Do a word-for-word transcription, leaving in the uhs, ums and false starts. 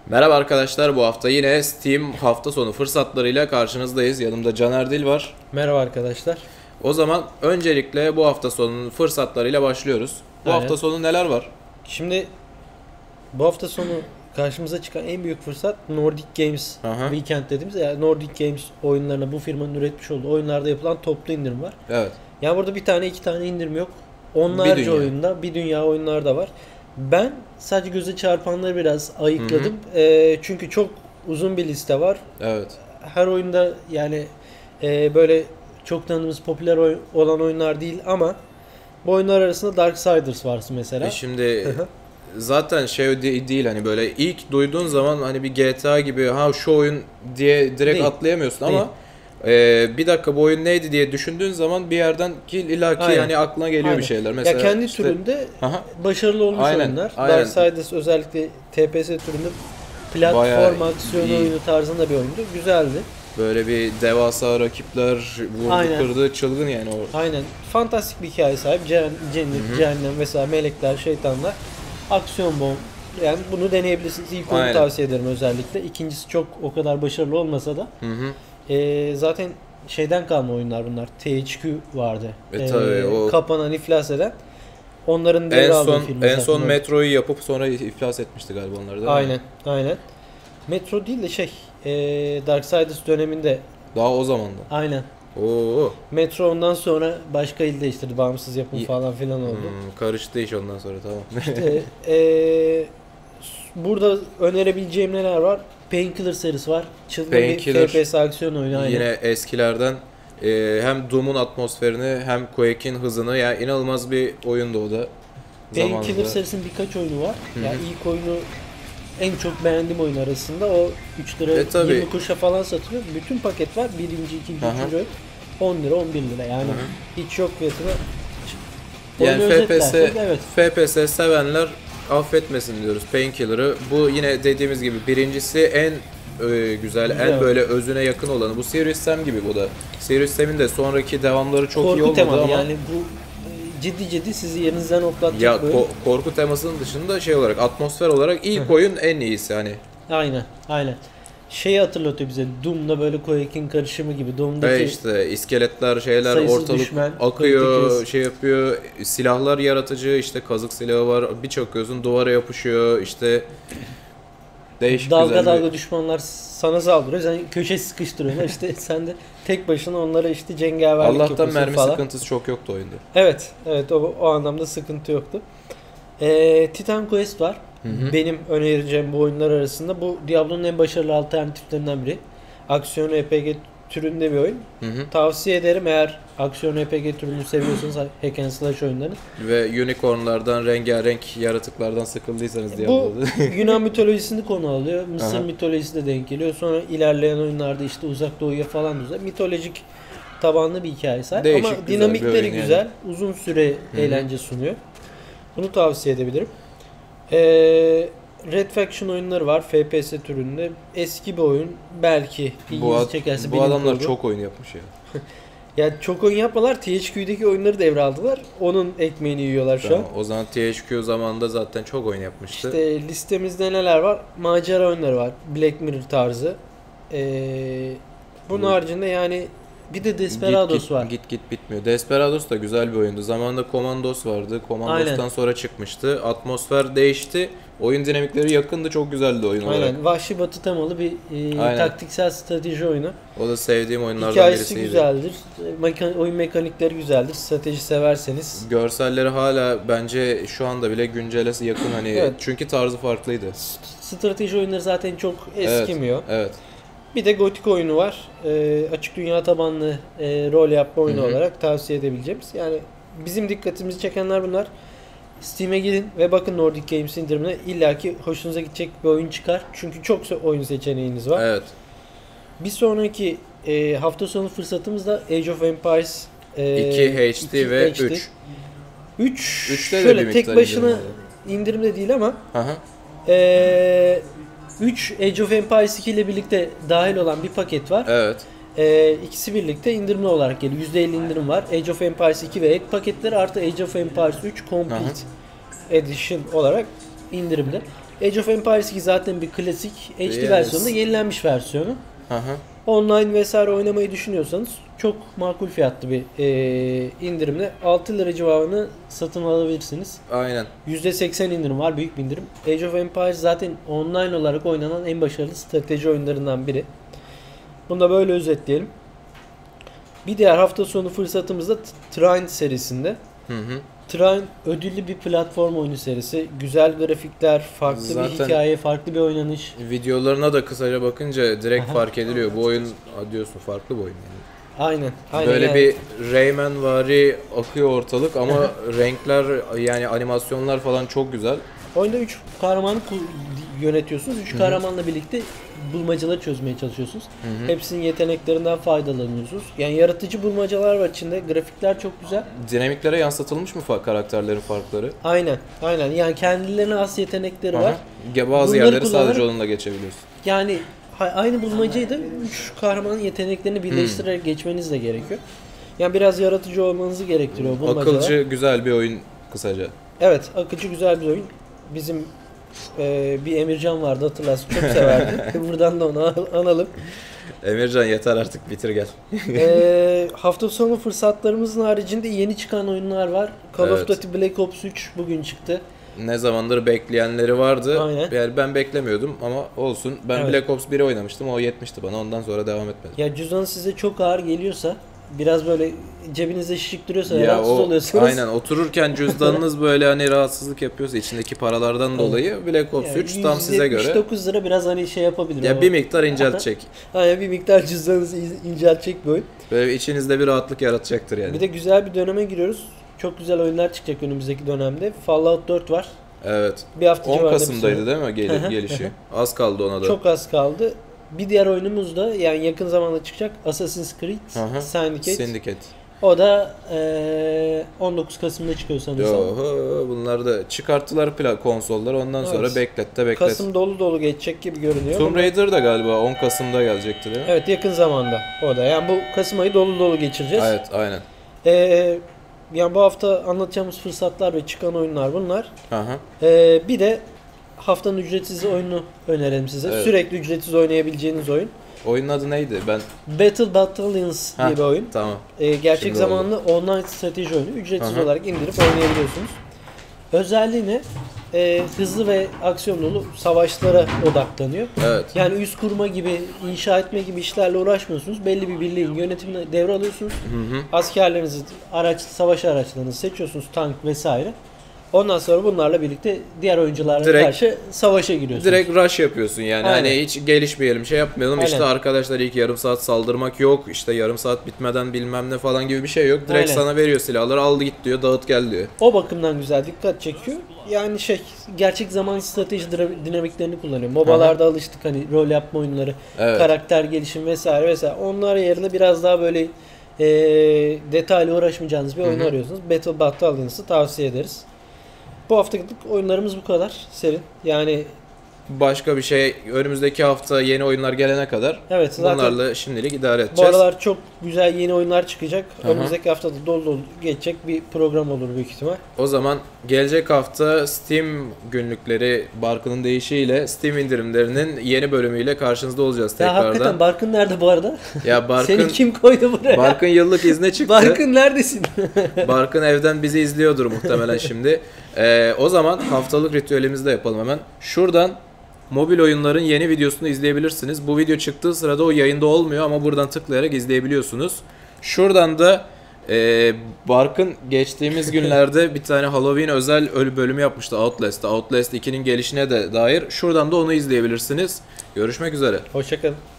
Merhaba arkadaşlar, bu hafta yine Steam hafta sonu fırsatlarıyla karşınızdayız. Yanımda Caner Dil var. Merhaba arkadaşlar. O zaman öncelikle bu hafta sonunun fırsatlarıyla başlıyoruz. Bu Aynen. hafta sonu neler var? Şimdi bu hafta sonu karşımıza çıkan en büyük fırsat Nordic Games Aha. Weekend dediğimiz, yani Nordic Games oyunlarına, bu firmanın üretmiş olduğu oyunlarda yapılan toplu indirim var. Evet. Yani burada bir tane iki tane indirim yok. Onlarca Bir dünya. oyunda, bir dünya oyunlarda var. Ben sadece göze çarpanları biraz ayıkladım. Ee, çünkü çok uzun bir liste var. Evet. Her oyunda yani e, böyle çok tanıdığımız popüler oy- olan oyunlar değil ama bu oyunlar arasında Darksiders var mesela. E şimdi zaten şey de- değil hani böyle ilk duyduğun zaman hani bir G T A gibi ha şu oyun diye direkt Değil. atlayamıyorsun Değil. ama e, bir dakika bu oyun neydi diye düşündüğün zaman bir yerden ki illaki Aynen. hani aklına geliyor Aynen. bir şeyler. Mesela ya kendi işte- türünde Aha. başarılı olmuş Aynen, oyunlar. aynen. Darksiders özellikle T P S türünde platform Bayağı aksiyon iyi. oyunu tarzında bir oyundu. Güzeldi. Böyle bir devasa rakipler vurdu Aynen. kırdı çılgın yani o. Aynen. Fantastik bir hikaye sahip. Cen- Cennet, Hı hı. cehennem mesela melekler, şeytanlar. Aksiyon bol. Yani bunu deneyebilirsiniz. İlk oyunu Aynen. tavsiye ederim özellikle. İkincisi çok o kadar başarılı olmasa da. Hı hı. Ee, zaten şeyden kalma oyunlar bunlar. T H Q vardı. E tabii, o- Kapanan, iflas eden. Onların En devraldığı son firma en zaten. son Metro'yu yapıp sonra iflas etmişti galiba onlar değil mi? Aynen, aynen. Metro değil de şey, ee, Darksiders döneminde. Daha o zaman da. Aynen. Oo. Metro ondan sonra başka il değiştirdi. Bağımsız yapım İyi. falan filan oldu. Hmm, karıştı iş ondan sonra tamam. İşte, ee, burada önerebileceğim neler var? Painkiller serisi var. Çılgın bir Painkiller, F P S aksiyon oyunu. Aynen. Yine eskilerden e, hem Doom'un atmosferini hem Quake'in hızını yani inanılmaz bir oyundu o da. Painkiller Zamanında. serisinin birkaç oyunu var. Hı hı. Yani ilk oyunu en çok beğendiğim oyun arasında. O üç lira E, tabii. yirmi kuruşa falan satılıyor. Bütün paket var. Birinci, ikinci, Hı hı. üçüncü oyun on lira, on bir lira. Yani Hı hı. hiç yok fiyatına. Yani Oyunu F P S özetlersek, evet. F P S sevenler affetmesin diyoruz Painkiller'ı. Bu yine dediğimiz gibi birincisi en e, güzel, Güzel. en böyle özüne yakın olanı. Bu Serious Sam gibi bu da. Serious Sam'in de sonraki devamları çok iyi Korku olmadı temalı ama yani bu e, ciddi ciddi sizi yerinizden ya hoplatacak böyle. ko- korku temasının dışında şey olarak atmosfer olarak ilk oyun en iyisi hani. Aynen, aynen. Şeyi hatırlatıyor bize. Doom'da böyle Quake'in karışımı gibi. Doom'daki Ve işte iskeletler şeyler sayısız ortalık düşman, akıyor, Quake'deki- şey yapıyor. Silahlar yaratıcı, işte kazık silahı var. Bir çakıyorsun duvara yapışıyor. İşte değişik dalga güzel bir- dalga düşmanlar sana saldırıyor. Sen köşe sıkıştırıyorlar. İşte sen de tek başına onlara işte cengaverlik Allah'tan yapıyorsun mermi falan. sıkıntısı çok yoktu oyunda. Evet, evet o, o anlamda sıkıntı yoktu. Ee, Titan Quest var. Hı hı. Benim önereceğim bu oyunlar arasında. Bu Diablo'nun en başarılı alternatiflerinden biri. Aksiyon R P G türünde bir oyun. Hı hı. Tavsiye ederim eğer aksiyon R P G türünü seviyorsanız hack and slash oyunlarını. Ve unicornlardan, rengarenk yaratıklardan sıkıldıysanız diye Bu anladım. Yunan mitolojisini konu alıyor. Mısır Aha. mitolojisi de denk geliyor. Sonra ilerleyen oyunlarda işte uzak doğuya falan düzen. Mitolojik tabanlı bir hikaye sahip. Değişik, Ama güzel bir dinamikleri oyun yani. güzel. Uzun süre hı. eğlence sunuyor. Bunu tavsiye edebilirim. Ee, Red Faction oyunları var. F P S türünde. Eski bir oyun. Belki bu, ilginizi ad- çekerse. bu bilim adamlar kurgu. çok oyun yapmış ya. Ya çok oyun yapmalar. T H Q'deki oyunları devraldılar. Onun ekmeğini yiyorlar şu an. Tamam, o zaman T H Q zamanında zaten çok oyun yapmıştı. İşte listemizde neler var? Macera oyunları var. Black Mirror tarzı. Ee, bunun Bu- haricinde yani bir de Desperados git, git, var. Git git bitmiyor. Desperados da güzel bir oyundu. Zamanında Commandos vardı. Commandos'tan Aynen. sonra çıkmıştı. Atmosfer değişti. Oyun dinamikleri yakındı. Çok güzeldi oyun olarak. Aynen. Vahşi Batı temalı bir e, Aynen. taktiksel strateji oyunu. O da sevdiğim oyunlardan Hikayesi birisiydi. güzeldir. E, mekan- oyun mekanikleri güzeldir. Strateji severseniz. Görselleri hala bence şu anda bile güncele yakın hani Evet. çünkü tarzı farklıydı. Strateji oyunları zaten çok eskimiyor. Evet. Bir de gotik oyunu var. E, açık dünya tabanlı e, rol yapma oyunu Hı hı. olarak tavsiye edebileceğimiz. Yani bizim dikkatimizi çekenler bunlar. Steam'e gidin ve bakın Nordic Games indirimine, illaki hoşunuza gidecek bir oyun çıkar. Çünkü çok se- oyun seçeneğiniz var. Evet. Bir sonraki e, hafta sonu fırsatımız da Age of Empires e, iki H D ve iki H D. üç. üç Üçte de şöyle bir tek miktar başına indirim indirimde değil ama Hı hı. e, üç Age of Empires iki ile birlikte dahil olan bir paket var. Evet. E, ikisi birlikte indirimli olarak geliyor. yüzde elli indirim var. Age of Empires iki ve ek paketleri artı Age of Empires üç Complete Aha. Edition olarak indirimde. Age of Empires iki zaten bir klasik H D Yes. versiyonda yenilenmiş versiyonu. Hı hı. Online vesaire oynamayı düşünüyorsanız çok makul fiyatlı bir e, indirimle altı lira civarını satın alabilirsiniz. Aynen. yüzde seksen indirim var, büyük bir indirim. Age of Empires zaten online olarak oynanan en başarılı strateji oyunlarından biri. Bunu da böyle özetleyelim. Bir diğer hafta sonu fırsatımız da Trine serisinde. Hı hı. Trine ödüllü bir platform oyunu serisi. Güzel grafikler, farklı Zaten bir hikaye, farklı bir oynanış. Videolarına da kısaca bakınca direkt fark ediliyor. Bu oyun a, diyorsun farklı bir oyun yani. Aynen. aynen Böyle yani. bir Rayman vari akıyor ortalık ama renkler yani animasyonlar falan çok güzel. Oyunda üç kahramanı ku- yönetiyorsunuz. üç kahramanla birlikte bulmacaları çözmeye çalışıyorsunuz. Hı hı. Hepsinin yeteneklerinden faydalanıyorsunuz. Yani yaratıcı bulmacalar var içinde. Grafikler çok güzel. Dinamiklere yansıtılmış mı fa- karakterlerin farkları? Aynen. Aynen. Yani kendilerine has yetenekleri var. Aha. Bazı Bunları yerleri sadece kullanarak- onunla geçebiliyorsun. Yani ha- aynı bulmacayı da üç kahramanın yeteneklerini birleştirerek geçmeniz de gerekiyor. Yani biraz yaratıcı olmanızı gerektiriyor bu bulmacalar. Akılcı güzel bir oyun kısaca. Evet, akıcı güzel bir oyun. Bizim e, bir Emircan vardı, hatırlarsın, çok severdi. Buradan da onu an- analım. Emircan yeter artık bitir gel. e, hafta sonu fırsatlarımızın haricinde yeni çıkan oyunlar var. Call Evet. of Duty Black Ops üç bugün çıktı. Ne zamandır bekleyenleri vardı. Aynen. Yani ben beklemiyordum ama olsun. Ben Evet. Black Ops biri oynamıştım. O yetmişti bana. Ondan sonra devam etmedim. Ya cüzdan size çok ağır geliyorsa, biraz böyle cebinizde şişik duruyorsa, Ya rahatsız o oluyorsanız. aynen otururken cüzdanınız böyle hani rahatsızlık yapıyorsa içindeki paralardan dolayı Black Ops Yani üç tam size göre. yüz yetmiş dokuz lira biraz hani şey yapabilir. Ya ama- bir miktar inceltecek. Aynen, bir miktar cüzdanınızı in- inceltecek bir oyun. Böyle içinizde bir rahatlık yaratacaktır yani. Bir de güzel bir döneme giriyoruz. Çok güzel oyunlar çıkacak önümüzdeki dönemde. Fallout dört var. Evet. Bir hafta on civarında bir Kasım'daydı süre. değil mi gel- gelişi? Az kaldı ona da. Çok az kaldı. Bir diğer oyunumuz da yani yakın zamanda çıkacak, Assassin's Creed Hı hı. Syndicate. Syndicate. O da eee, on dokuz Kasım'da çıkıyor sanırsam. Yo, bunlar da çıkarttılar pla- konsolları ondan sonra Evet. beklet de beklet. Kasım dolu dolu geçecek gibi görünüyor. Tomb ama- Raider da galiba on Kasım'da gelecekti değil mi? Evet, yakın zamanda o da. Yani bu Kasım ayı dolu dolu geçireceğiz. Evet, aynen. Eee, yani bu hafta anlatacağımız fırsatlar ve çıkan oyunlar bunlar. Aha. Eee, bir de haftanın ücretsiz oyunu önerelim size. Evet. Sürekli ücretsiz oynayabileceğiniz oyun. Oyunun adı neydi? Ben Battle Battalions diye Heh, bir oyun. tamam. Ee, gerçek Şimdi zamanlı online strateji oyunu. Ücretsiz Aha. olarak indirip oynayabiliyorsunuz. Özelliği ne? Ee, hızlı ve aksiyon dolu savaşlara odaklanıyor. Evet. Yani üst kurma gibi, inşa etme gibi işlerle uğraşmıyorsunuz. Belli bir birliğin yönetimine devralıyorsunuz. Hı hı. Askerlerinizi, araç, savaş araçlarınızı seçiyorsunuz, tank vesaire. Ondan sonra bunlarla birlikte diğer oyuncularla Direkt- karşı savaşa giriyorsunuz. Direkt rush yapıyorsun yani. Aynen. Hani hiç gelişmeyelim, şey yapmayalım. Aynen. İşte arkadaşlar ilk yarım saat saldırmak yok. İşte yarım saat bitmeden bilmem ne falan gibi bir şey yok. Direkt Aynen. sana veriyor silahları. Al git diyor, dağıt gel diyor. O bakımdan güzel, dikkat çekiyor. Yani şey, gerçek zaman strateji dra- dinamiklerini kullanıyor. MOBA'larda alıştık hani, rol yapma oyunları, Evet. karakter gelişim vesaire vesaire. Onlar yerine biraz daha böyle e, detaylı uğraşmayacağınız bir oyun Hı hı. arıyorsunuz. Battle Battalions'ı tavsiye ederiz. Bu haftalık oyunlarımız bu kadar Serin. Yani Başka bir şey önümüzdeki hafta yeni oyunlar gelene kadar evet, zaten bunlarla şimdilik idare bu edeceğiz. aralar çok güzel yeni oyunlar çıkacak. Aha. Önümüzdeki hafta da dolu dolu geçecek bir program olur büyük ihtimal. O zaman gelecek hafta Steam günlükleri Barkın'ın deyişiyle Steam indirimlerinin yeni bölümüyle karşınızda olacağız Ya tekrardan. hakikaten Barkın nerede bu arada? Ya Barkın Seni kim koydu buraya? Barkın yıllık izne çıktı. Barkın neredesin? Barkın evden bizi izliyordur muhtemelen şimdi. Ee, o zaman haftalık ritüelimizi de yapalım hemen. Şuradan mobil oyunların yeni videosunu izleyebilirsiniz. Bu video çıktığı sırada o yayında olmuyor ama buradan tıklayarak izleyebiliyorsunuz. Şuradan da e, Barkın geçtiğimiz günlerde bir tane Halloween özel ölü bölümü yapmıştı Outlast'ta. Outlast ikinin gelişine de dair. Şuradan da onu izleyebilirsiniz. Görüşmek üzere. Hoşçakalın.